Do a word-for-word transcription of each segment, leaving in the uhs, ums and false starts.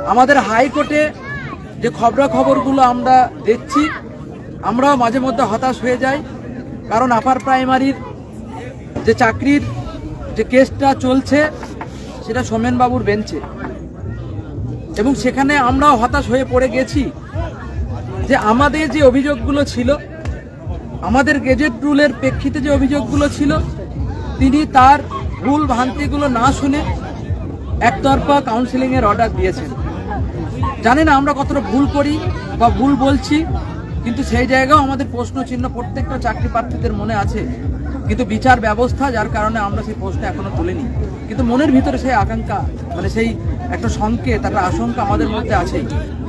আমাদের হাইকোর্টে যে খবরাখবরগুলো আমরা দেখছি, আমরাও মাঝে মধ্যে হতাশ হয়ে যাই। কারণ আপার প্রাইমারির যে চাকরির যে কেসটা চলছে সেটা সোমেনবাবুর বেঞ্চে, এবং সেখানে আমরাও হতাশ হয়ে পড়ে গেছি যে আমাদের যে অভিযোগগুলো ছিল, আমাদের গেজেট রুলের প্রেক্ষিতে যে অভিযোগগুলো ছিল, তিনি তার ভুল ভ্রান্তিগুলো না শুনে একতরফা কাউন্সিলিংয়ের অর্ডার দিয়েছেন। জানি না আমরা কতটা ভুল করি বা ভুল বলছি, কিন্তু সেই জায়গাও আমাদের প্রশ্নচিহ্ন প্রত্যেকটা চাকরি প্রার্থীদের মনে আছে। কিন্তু বিচার ব্যবস্থা যার কারণে আমরা সেই প্রশ্ন এখনো তুলিনি, কিন্তু মনের ভিতরে সেই আকাঙ্ক্ষা, মানে সেই একটা সংকেত, একটা আশঙ্কা আমাদের মধ্যে আছেই।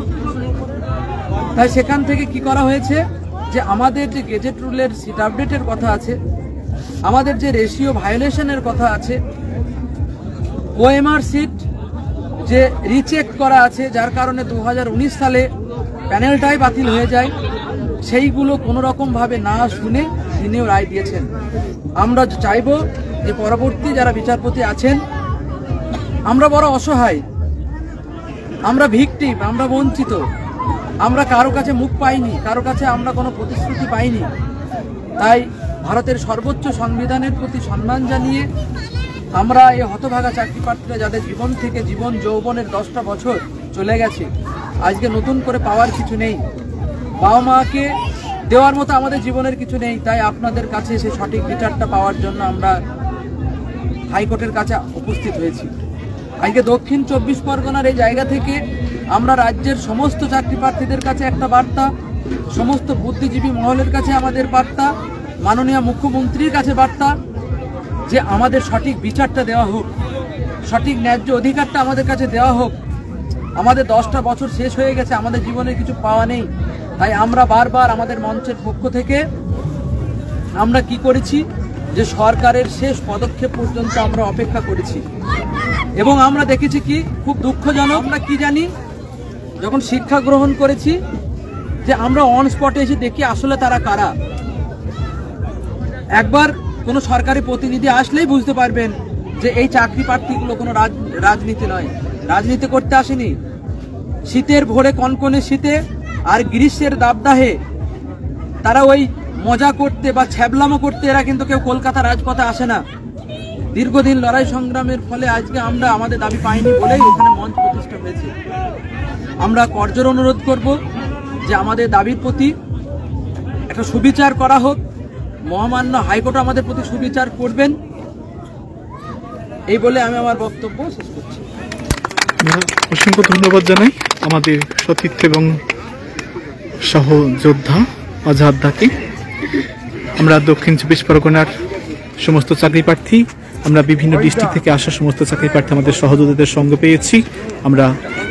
তাই সেখান থেকে কি করা হয়েছে যে আমাদের যে গেজেট রুলের সিট আপডেটের কথা আছে, আমাদের যে রেশিও ভায়োলেশনের কথা আছে, ওএমআর সিট যে রিচেক করা আছে, যার কারণে দু হাজার উনিশ সালে প্যানেলটাই বাতিল হয়ে যায়, সেইগুলো কোনো রকমভাবে না শুনে তিনিও রায় দিয়েছেন। আমরা চাইব যে পরবর্তী যারা বিচারপতি আছেন, আমরা বড় অসহায়, আমরা ভিকটিম, আমরা বঞ্চিত, আমরা কারো কাছে মুখ পাইনি, কারো কাছে আমরা কোনো প্রতিশ্রুতি পাইনি। তাই ভারতের সর্বোচ্চ সংবিধানের প্রতি সম্মান জানিয়ে আমরা এই হতভাগা চাকরি প্রার্থীরা যাদের জীবন থেকে জীবন যৌবনের দশটা বছর চলে গেছে, আজকে নতুন করে পাওয়ার কিছু নেই, বাবা মাকে দেওয়ার মতো আমাদের জীবনের কিছু নেই। তাই আপনাদের কাছে সেই সঠিক বিচারটা পাওয়ার জন্য আমরা হাইকোর্টের কাছে উপস্থিত হয়েছি। আজকে দক্ষিণ চব্বিশ পরগনার এই জায়গা থেকে আমরা রাজ্যের সমস্ত চাকরি প্রার্থীদের কাছে একটা বার্তা, সমস্ত বুদ্ধিজীবী মহলের কাছে আমাদের বার্তা, মাননীয় মুখ্যমন্ত্রীর কাছে বার্তা, যে আমাদের সঠিক বিচারটা দেওয়া হোক, সঠিক ন্যায্য অধিকারটা আমাদের কাছে দেওয়া হোক। আমাদের দশটা বছর শেষ হয়ে গেছে, আমাদের জীবনে কিছু পাওয়া নেই। তাই আমরা বারবার আমাদের মঞ্চের পক্ষ থেকে আমরা কি করেছি, যে সরকারের শেষ পদক্ষেপ পর্যন্ত আমরা অপেক্ষা করেছি, এবং আমরা দেখেছি কি খুব দুঃখজনক, আমরা কি জানি, যখন শিক্ষা গ্রহণ করেছি যে আমরা অন স্পটে এসে দেখি আসলে তারা কারা। একবার কোনো সরকারি প্রতিনিধি আসলেই বুঝতে পারবেন যে এই চাকরি প্রার্থীগুলো কোনো রাজনীতি নয়, রাজনীতি করতে আসেনি। শীতের ভোরে কনকনে শীতে আর গ্রীষ্মের দাবদাহে তারা ওই মজা করতে বা ছ্যাবলামো করতে এরা কিন্তু কেউ কলকাতা রাজপথে আসে না। দীর্ঘদিন লড়াই সংগ্রামের ফলে আজকে আমরা আমাদের দাবি পাইনি বলেই ওখানে মঞ্চ প্রতিষ্ঠা হয়েছে। আমরা করজোর অনুরোধ করব যে আমাদের দাবির প্রতি একটা সুবিচার করা হোক, মহামান্য হাইকোর্ট আমাদের প্রতি সুবিচার করবেন, এই বলে আমি আমার বক্তব্য শেষ করছি। অসংখ্য ধন্যবাদ জানাই আমাদের সতীর্থ এবং সহযোদ্ধা আজাদদাকে। আমরা দক্ষিণ চব্বিশ পরগনার সমস্ত চাকরি প্রার্থী, আমরা বিভিন্ন ডিস্ট্রিক্ট থেকে আসা সমস্ত চাকরি প্রার্থী আমাদের সহযোদ্ধাদের সঙ্গে পেয়েছি। আমরা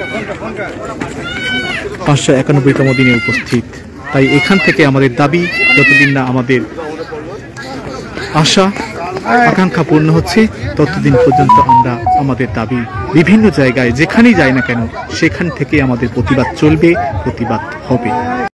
পাঁচশো একানব্বইতম দিনে উপস্থিত। তাই এখান থেকে আমাদের দাবি, যতদিন না আমাদের আশা আকাঙ্ক্ষা পূর্ণ হচ্ছে, ততদিন পর্যন্ত আমরা আমাদের দাবি বিভিন্ন জায়গায় যেখানেই যাই না কেন সেখান থেকে আমাদের প্রতিবাদ চলবে, প্রতিবাদ হবে।